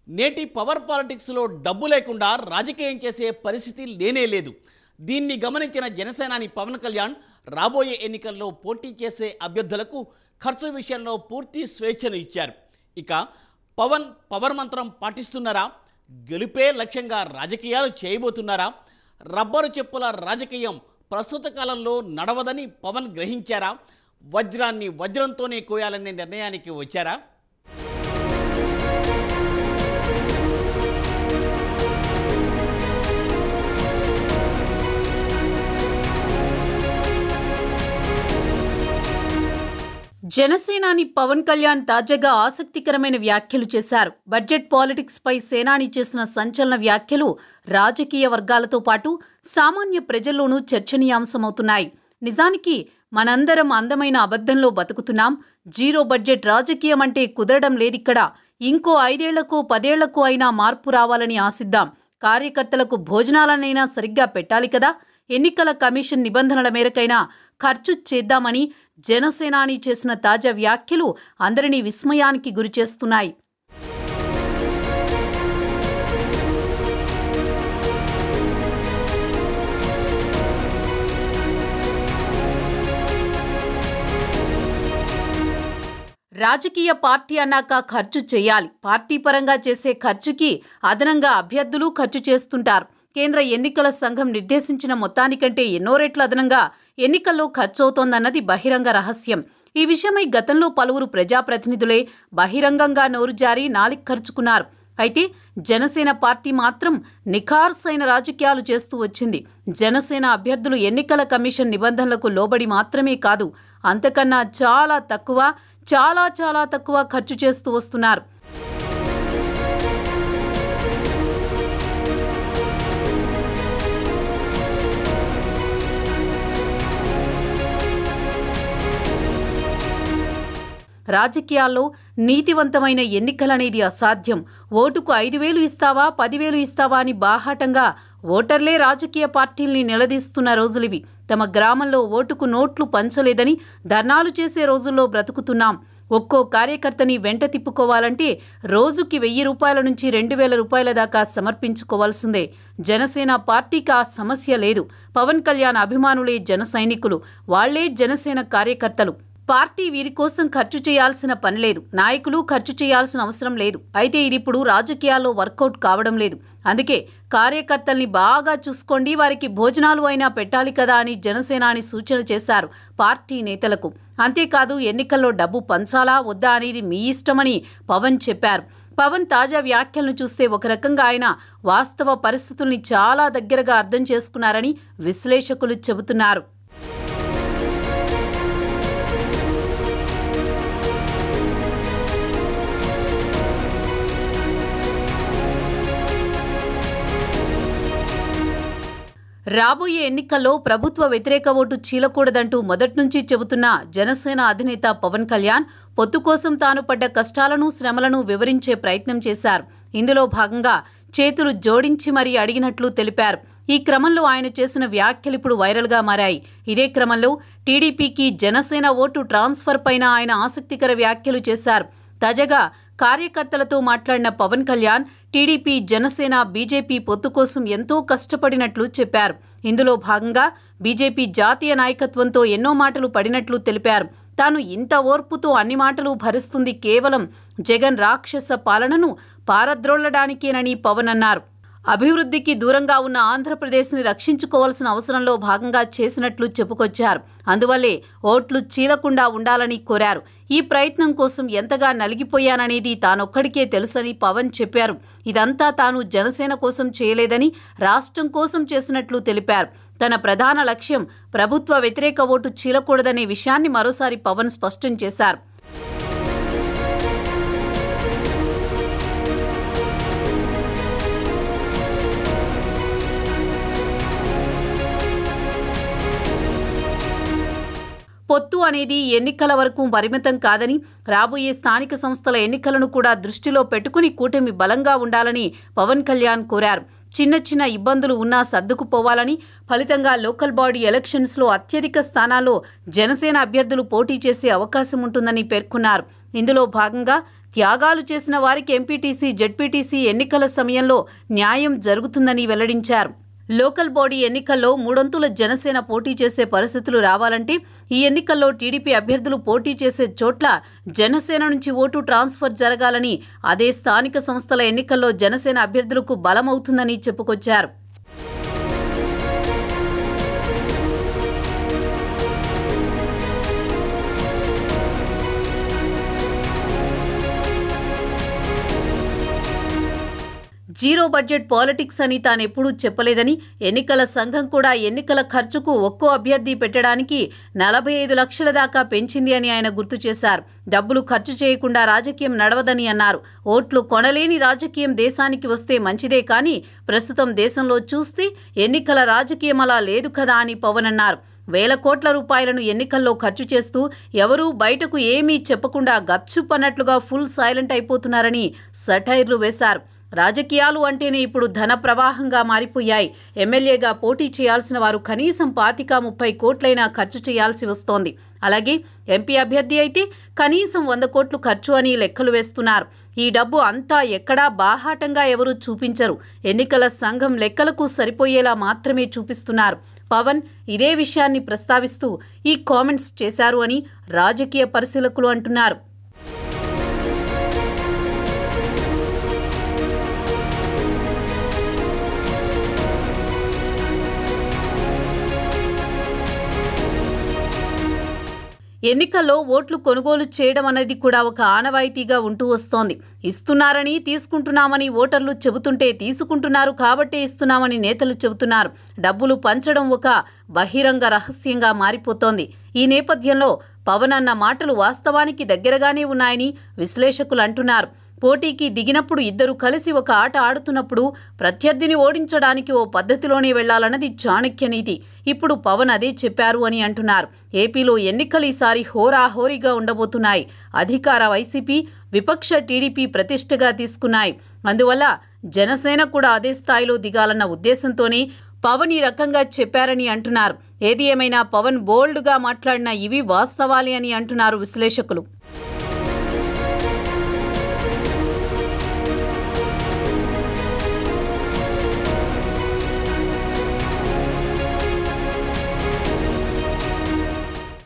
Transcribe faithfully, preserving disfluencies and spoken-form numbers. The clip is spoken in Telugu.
నేటి పవర్ పాలిటిక్స్లో డబ్బు లేకుండా రాజకీయం చేసే పరిస్థితి లేనే లేదు. దీన్ని గమనించిన జనసేనాని పవన్ కళ్యాణ్ రాబోయే ఎన్నికల్లో పోటీ చేసే అభ్యర్థులకు ఖర్చు విషయంలో పూర్తి స్వేచ్ఛను ఇచ్చారు. ఇక పవన్ పవర్ మంత్రం పాటిస్తున్నారా? గెలుపే లక్ష్యంగా రాజకీయాలు చేయబోతున్నారా? రబ్బరు చెప్పుల రాజకీయం ప్రస్తుత కాలంలో నడవదని పవన్ గ్రహించారా? వజ్రాన్ని వజ్రంతోనే కోయాలనే నిర్ణయానికి వచ్చారా? జనసేనాని పవన్ కళ్యాణ్ తాజాగా ఆసక్తికరమైన వ్యాఖ్యలు చేశారు. బడ్జెట్ పాలిటిక్స్ పై సేనాని చేసిన సంచలన వ్యాఖ్యలు రాజకీయ వర్గాలతో పాటు సామాన్య ప్రజల్లోనూ చర్చనీయాంశమవుతున్నాయి. నిజానికి మనందరం అందమైన అబద్ధంలో బతుకుతున్నాం. జీరో బడ్జెట్ రాజకీయం అంటే కుదరడం లేదిక్కడ. ఇంకో ఐదేళ్లకు పదేళ్లకు అయినా మార్పు రావాలని ఆశిద్దాం. కార్యకర్తలకు భోజనాలనైనా సరిగ్గా పెట్టాలి కదా. ఎన్నికల కమిషన్ నిబంధనల మేరకైనా ఖర్చు చేద్దామని జనసేనాని చేసిన తాజా వ్యాఖ్యలు అందరినీ విస్మయానికి గురిచేస్తున్నాయి. రాజకీయ పార్టీ అన్నాక ఖర్చు చేయాలి. పార్టీ పరంగా చేసే ఖర్చుకి అదనంగా అభ్యర్థులు ఖర్చు చేస్తుంటారు. కేంద్ర ఎన్నికల సంఘం నిర్దేశించిన మొత్తానికంటే ఎన్నో రెట్ల అదనంగా ఎన్నికల్లో ఖర్చవుతోందన్నది బహిరంగ రహస్యం. ఈ విషయమై గతంలో పలువురు ప్రజాప్రతినిధులే బహిరంగంగా నోరు జారి నాలిక ఖర్చుకున్నారు. అయితే జనసేన పార్టీ మాత్రం నిఖార్సైన రాజకీయాలు చేస్తూ వచ్చింది. జనసేన అభ్యర్థులు ఎన్నికల కమిషన్ నిబంధనలకు లోబడి మాత్రమే కాదు, అంతకన్నా చాలా తక్కువ చాలా చాలా తక్కువ ఖర్చు చేస్తూ వస్తున్నారు. రాజకీయాల్లో నీతివంతమైన ఎన్నికలనేది అసాధ్యం. ఓటుకు ఐదు వేలు ఇస్తావా పదివేలు ఇస్తావా అని బాహాటంగా ఓటర్లే రాజకీయ పార్టీల్ని నిలదీస్తున్న రోజులివి. తమ గ్రామంలో ఓటుకు నోట్లు పంచలేదని ధర్నాలు చేసే రోజుల్లో బ్రతుకుతున్నాం. ఒక్కో కార్యకర్తని వెంట తిప్పుకోవాలంటే రోజుకి వెయ్యి రూపాయల నుంచి రెండు వేల రూపాయల దాకా సమర్పించుకోవాల్సిందే. జనసేన పార్టీకి ఆ సమస్య లేదు. పవన్ కళ్యాణ్ అభిమానులే జన సైనికులు, వాళ్లే జనసేన కార్యకర్తలు. పార్టీ వీరి కోసం ఖర్చు చేయాల్సిన పని లేదు. నాయకులు ఖర్చు చేయాల్సిన అవసరం లేదు. అయితే ఇది ఇప్పుడు రాజకీయాల్లో వర్కౌట్ కావడం లేదు. అందుకే కార్యకర్తల్ని బాగా చూసుకోండి, వారికి భోజనాలు అయినా పెట్టాలి కదా అని జనసేనాని సూచన చేశారు పార్టీ నేతలకు. అంతేకాదు ఎన్నికల్లో డబ్బు పంచాలా వద్దా అనేది మీ ఇష్టమని పవన్ చెప్పారు. పవన్ తాజా వ్యాఖ్యలను చూస్తే ఒక రకంగా ఆయన వాస్తవ పరిస్థితుల్ని చాలా దగ్గరగా అర్థం చేసుకున్నారని విశ్లేషకులు చెబుతున్నారు. రాబోయే ఎన్నికల్లో ప్రభుత్వ వ్యతిరేక ఓటు చీలకూడదంటూ మొదట్నుంచి చెబుతున్న జనసేన అధినేత పవన్ కళ్యాణ్ పొత్తు కోసం తాను పడ్డ కష్టాలను శ్రమలను వివరించే ప్రయత్నం చేశారు. ఇందులో భాగంగా చేతులు జోడించి మరీ అడిగినట్లు తెలిపారు. ఈ క్రమంలో ఆయన చేసిన వ్యాఖ్యలు ఇప్పుడు వైరల్గా మారాయి. ఇదే క్రమంలో టీడీపీకి జనసేన ఓటు ట్రాన్స్ఫర్ పైన ఆయన ఆసక్తికర వ్యాఖ్యలు చేశారు. తాజాగా కార్యకర్తలతో మాట్లాడిన పవన్ కళ్యాణ్ టీడీపీ జనసేన బీజేపీ పొత్తు కోసం ఎంతో కష్టపడినట్లు చెప్పారు. ఇందులో భాగంగా బీజేపీ జాతీయ నాయకత్వంతో ఎన్నో మాటలు పడినట్లు తెలిపారు. తాను ఇంత ఓర్పుతో అన్ని మాటలు భరిస్తుంది కేవలం జగన్ రాక్షస పాలనను పారద్రోలడానికేనని పవన్ అన్నారు. అభివృద్ధికి దూరంగా ఉన్న ఆంధ్రప్రదేశ్ని రక్షించుకోవాల్సిన అవసరంలో భాగంగా చేసినట్లు చెప్పుకొచ్చారు. అందువల్లే ఓట్లు చీలకుండా ఉండాలని కోరారు. ఈ ప్రయత్నం కోసం ఎంతగా నలిగిపోయాననేది తానొక్కడికే తెలుసని పవన్ చెప్పారు. ఇదంతా తాను జనసేన కోసం చేయలేదని రాష్ట్రం కోసం చేసినట్లు తెలిపారు. తన ప్రధాన లక్ష్యం ప్రభుత్వ వ్యతిరేక ఓటు చీలకూడదనే విషయాన్ని మరోసారి పవన్ స్పష్టం చేశారు. పొత్తు అనేది ఎన్నికల వరకు పరిమితం కాదని, రాబోయే స్థానిక సంస్థల ఎన్నికలను కూడా దృష్టిలో పెట్టుకుని కూటమి బలంగా ఉండాలని పవన్ కళ్యాణ్ కోరారు. చిన్న చిన్న ఇబ్బందులు ఉన్నా సర్దుకుపోవాలని, ఫలితంగా లోకల్ బాడీ ఎలక్షన్స్లో అత్యధిక స్థానాల్లో జనసేన అభ్యర్థులు పోటీ చేసే అవకాశం ఉంటుందని పేర్కొన్నారు. ఇందులో భాగంగా త్యాగాలు చేసిన వారికి ఎంపీటీసీ జెడ్పీటీసీ ఎన్నికల సమయంలో న్యాయం జరుగుతుందని వెల్లడించారు. లోకల్ బాడీ ఎన్నికల్లో మూడొంతుల జనసేన పోటీ చేసే పరిస్థితులు రావాలంటే ఈ ఎన్నికల్లో టీడీపీ అభ్యర్థులు పోటీ చేసే చోట్ల జనసేన నుంచి ఓటు ట్రాన్స్ఫర్ జరగాలని, అదే స్థానిక సంస్థల ఎన్నికల్లో జనసేన అభ్యర్థులకు బలమవుతుందని చెప్పుకొచ్చారు. జీరో బడ్జెట్ పాలిటిక్స్ అని తానెప్పుడూ చెప్పలేదని, ఎన్నికల సంఘం కూడా ఎన్నికల ఖర్చుకు ఒక్కో అభ్యర్థి పెట్టడానికి నలభై ఐదు లక్షల దాకా పెంచింది అని ఆయన గుర్తు చేశారు. డబ్బులు ఖర్చు చేయకుండా రాజకీయం నడవదని అన్నారు. ఓట్లు కొనలేని రాజకీయం దేశానికి వస్తే మంచిదే, కానీ ప్రస్తుతం దేశంలో చూస్తే ఎన్నికల రాజకీయం అలా లేదు కదా అని పవన్ అన్నారు. వేల కోట్ల రూపాయలను ఎన్నికల్లో ఖర్చు చేస్తూ ఎవరూ బయటకు ఏమీ చెప్పకుండా గప్చుప్ అన్నట్లుగా ఫుల్ సైలెంట్ అయిపోతున్నారని సెటైర్లు వేశారు. రాజకీయాలు అంటేనే ఇప్పుడు ధన ప్రవాహంగా మారిపోయాయి. ఎమ్మెల్యేగా పోటీ చేయాల్సిన వారు కనీసం పాతిక ముప్పై కోట్లైనా ఖర్చు చేయాల్సి వస్తోంది. అలాగే ఎంపీ అభ్యర్థి అయితే కనీసం వంద కోట్లు ఖర్చు అని లెక్కలు వేస్తున్నారు. ఈ డబ్బు అంతా ఎక్కడా బాహాటంగా ఎవరూ చూపించరు. ఎన్నికల సంఘం లెక్కలకు సరిపోయేలా మాత్రమే చూపిస్తున్నారు. పవన్ ఇదే విషయాన్ని ప్రస్తావిస్తూ ఈ కామెంట్స్ చేశారు అని రాజకీయ పరిశీలకులు అంటున్నారు. ఎన్నికల్లో ఓట్లు కొనుగోలు చేయడం అనేది కూడా ఒక ఆనవాయితీగా ఉంటూ వస్తోంది. ఇస్తున్నారని, తీసుకుంటున్నామని ఓటర్లు చెబుతుంటే తీసుకుంటున్నారు కాబట్టే ఇస్తున్నామని నేతలు చెబుతున్నారు. డబ్బులు పంచడం ఒక బహిరంగ రహస్యంగా మారిపోతోంది. ఈ నేపథ్యంలో పవన్ అన్న మాటలు వాస్తవానికి దగ్గరగానే ఉన్నాయని విశ్లేషకులు అంటున్నారు. పోటీకి దిగినప్పుడు ఇద్దరు కలిసి ఒక ఆట ఆడుతున్నప్పుడు ప్రత్యర్థిని ఓడించడానికి ఓ పద్ధతిలోనే వెళ్లాలన్నది చాణక్య నీతి. ఇప్పుడు పవన్ అదే చెప్పారు అని అంటున్నారు. ఏపీలో ఎన్నికలు ఈసారి హోరాహోరీగా ఉండబోతున్నాయి. అధికార వైసీపీ, విపక్ష టీడీపీ ప్రతిష్టగా తీసుకున్నాయి. అందువల్ల జనసేన కూడా అదే స్థాయిలో దిగాలన్న ఉద్దేశంతోనే పవన్ ఈ రకంగా చెప్పారని అంటున్నారు. ఏది ఏమైనా పవన్ బోల్డ్గా మాట్లాడిన ఇవి వాస్తవాలే అని అంటున్నారు విశ్లేషకులు.